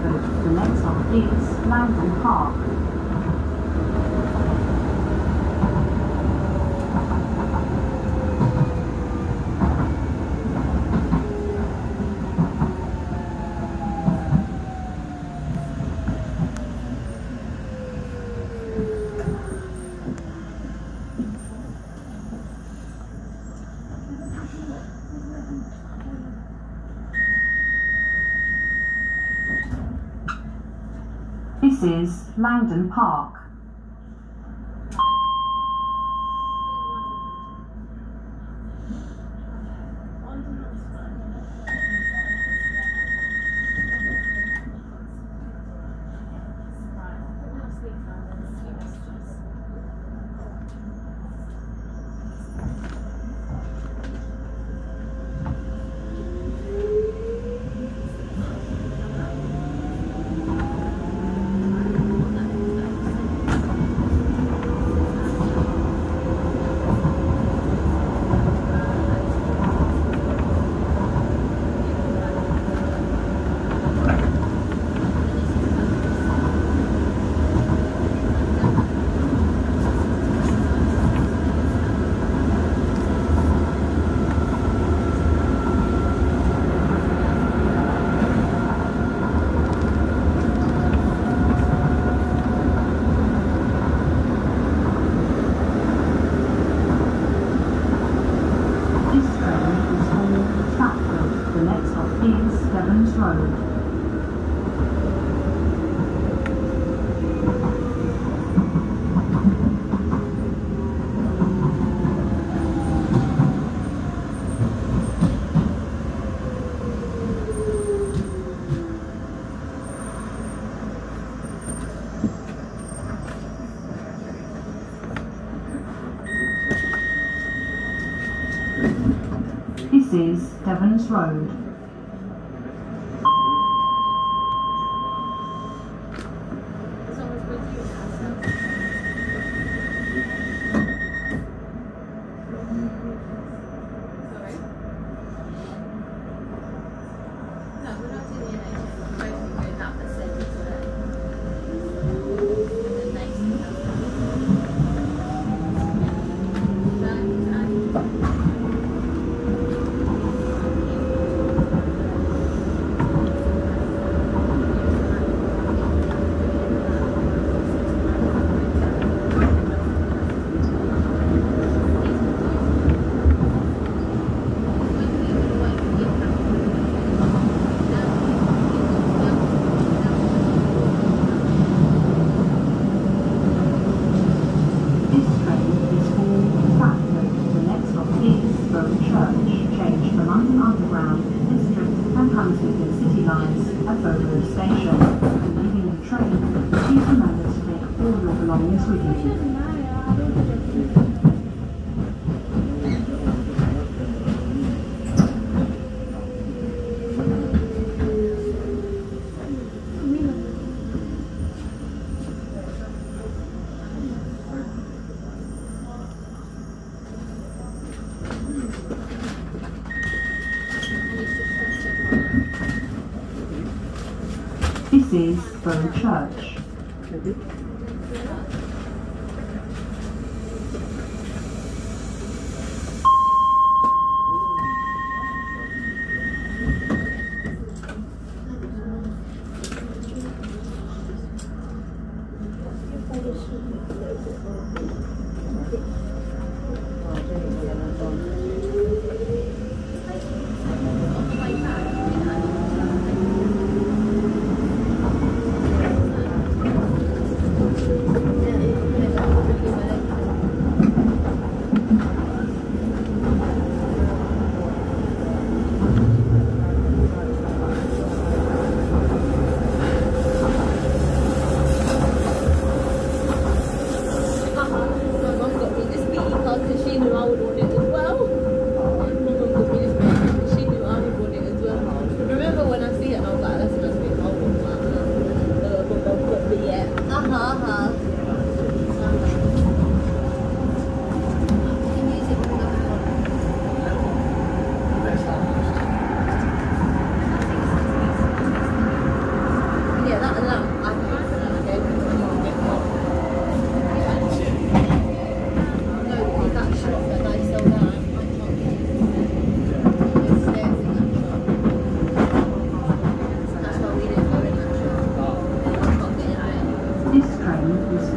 Stratford. The next stop is Langdon Park. This is Langdon Park. This is Devons Road. This is Bow Church.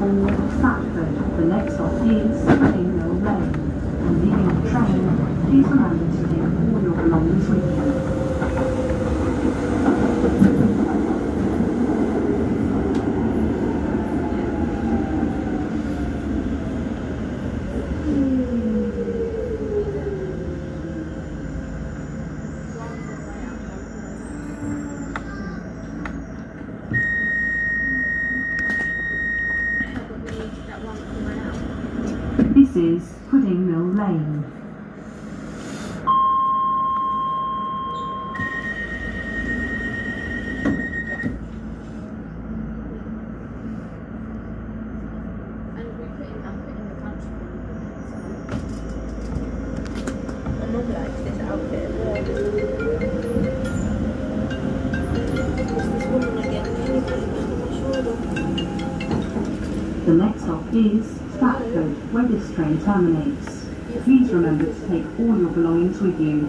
Stratford. The next stop is Pudding Mill Lane. When leaving the train, please remember to take all your belongings with you. This is Pudding Mill Lane. The next stop is Stratford, where this train terminates. Please remember to take all your belongings with you.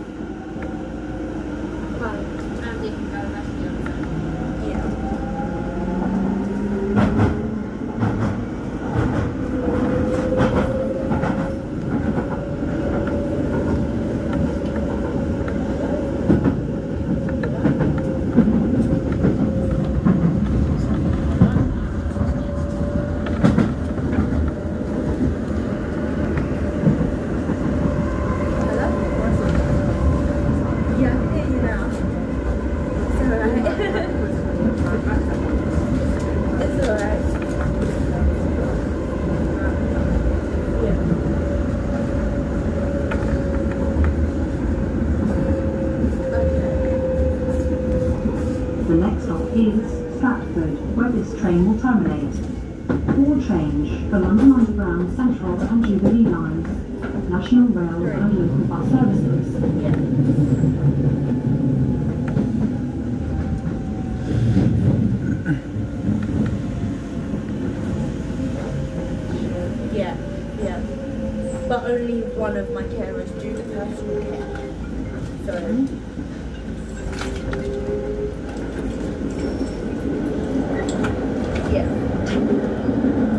The next stop is Stratford, where this train will terminate. All change for London Underground, Central and Jubilee lines, National Rail and local bus services. Yeah. But only one of my carers do the personal care. So. Yeah.